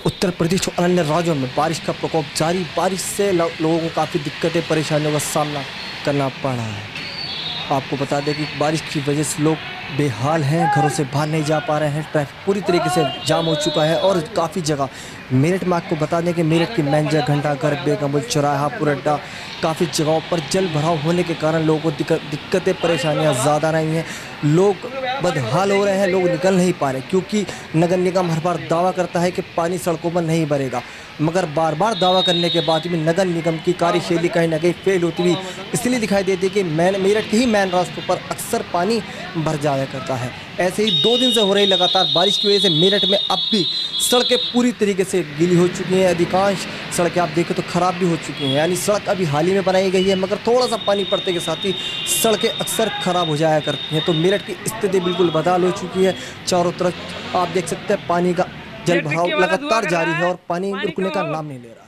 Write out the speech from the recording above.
उत्तर प्रदेश और अन्य राज्यों में बारिश का प्रकोप जारी। बारिश से लोगों को काफ़ी दिक्कतें परेशानियों का सामना करना पड़ रहा है। आपको बता दें कि बारिश की वजह से लोग बेहाल हैं, घरों से बाहर नहीं जा पा रहे हैं। ट्रैफिक पूरी तरीके से जाम हो चुका है और काफ़ी जगह मेरठ में आपको बता दें कि मेरठ की मैंजर, घंटाघर, बेगमपुर, चौराहा, पुरड्डा काफ़ी जगहों पर जल भराव होने के कारण लोगों को दिक्कतें परेशानियां ज़्यादा रही हैं। लोग बदहाल हो रहे हैं, लोग निकल नहीं पा रहे क्योंकि नगर निगम हर बार दावा करता है कि पानी सड़कों पर नहीं भरेगा, मगर बार बार दावा करने के बाद भी नगर निगम की कार्यशैली कहीं ना कहीं फेल होती हुई इसलिए दिखाई देती है कि मेरठ के ही मेन रास्तों पर अक्सर पानी भर जाया करता है। ऐसे ही 2 दिन से हो रही लगातार बारिश की वजह से मेरठ में अब भी सड़कें पूरी तरीके से गीली हो चुकी हैं। अधिकांश सड़कें आप देखें तो ख़राब भी हो चुकी हैं, यानी सड़क अभी हाल ही में बनाई गई है मगर थोड़ा सा पानी पड़ने के साथ ही सड़कें अक्सर ख़राब हो जाया करती हैं। तो मेरठ की स्थिति बिल्कुल बदहाल हो चुकी है। चारों तरफ आप देख सकते हैं पानी का जल भराव लगातार जारी है और पानी रुकने का नाम नहीं ले रहा।